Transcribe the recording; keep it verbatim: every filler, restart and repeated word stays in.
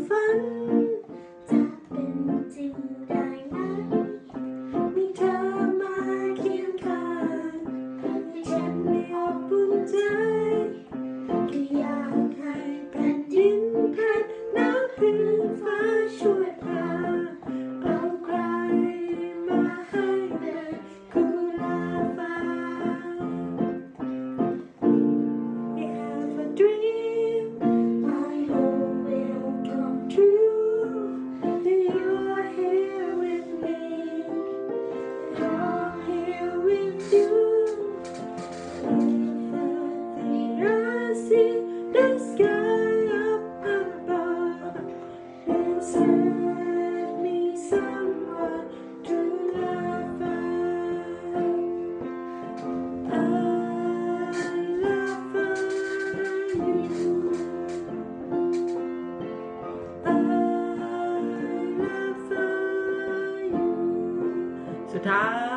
ฝันจะเป็นจริงได้ไหมมีเธอมาเคียงข้างให้ฉันได้อบอุ่นใจก็อยากให้แผ่นดินแผ่นน้ำพื้นฟ้าช่วยพาเอาใครมาให้เป็นกุหลาบฟ้า I have a dream I hope will come true that you are here with me and I'm here with you everything I see the sky up above and send me someone to love I love you I love you สุดท้าย